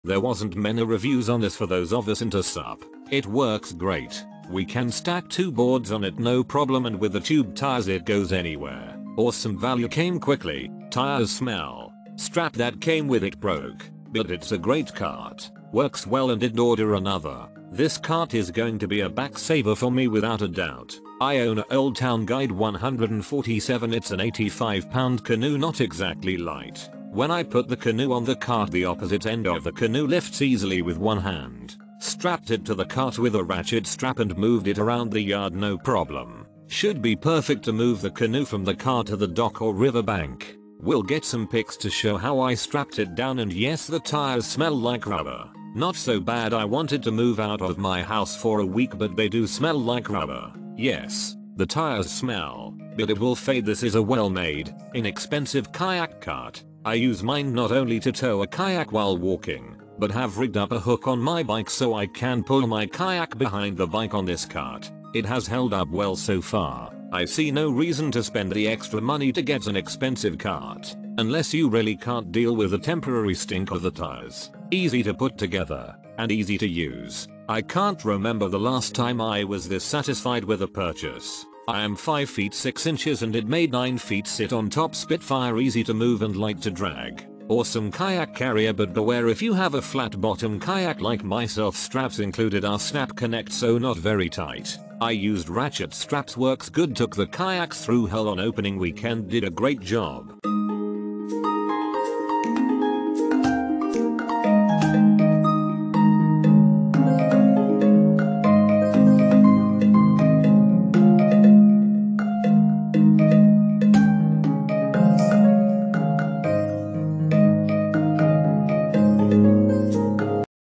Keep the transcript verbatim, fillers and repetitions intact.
There wasn't many reviews on this for those of us into sup. It works great. We can stack two boards on it no problem, and with the tube tires it goes anywhere. Awesome value, came quickly. Tires smell. Strap that came with it broke. But it's a great cart. Works well, and did order another. This cart is going to be a back saver for me without a doubt. I own a Old Town Guide one forty-seven. It's an eighty-five pound canoe, not exactly light. When I put the canoe on the cart, the opposite end of the canoe lifts easily with one hand. Strapped it to the cart with a ratchet strap and moved it around the yard no problem. Should be perfect to move the canoe from the car to the dock or riverbank. We'll get some pics to show how I strapped it down, and yes, the tires smell like rubber. Not so bad. I wanted to move out of my house for a week, but they do smell like rubber. Yes, the tires smell, but it will fade. This is a well-made, inexpensive kayak cart. I use mine not only to tow a kayak while walking, but have rigged up a hook on my bike so I can pull my kayak behind the bike on this cart. It has held up well so far. I see no reason to spend the extra money to get an expensive cart, unless you really can't deal with the temporary stink of the tires. Easy to put together, and easy to use. I can't remember the last time I was this satisfied with a purchase. I am five feet six inches and it made nine feet sit on top. Spitfire, easy to move and light to drag. Awesome kayak carrier, but beware if you have a flat bottom kayak like myself. Straps included are snap connect, so not very tight. I used ratchet straps, works good. Took the kayaks through hell on opening weekend, did a great job.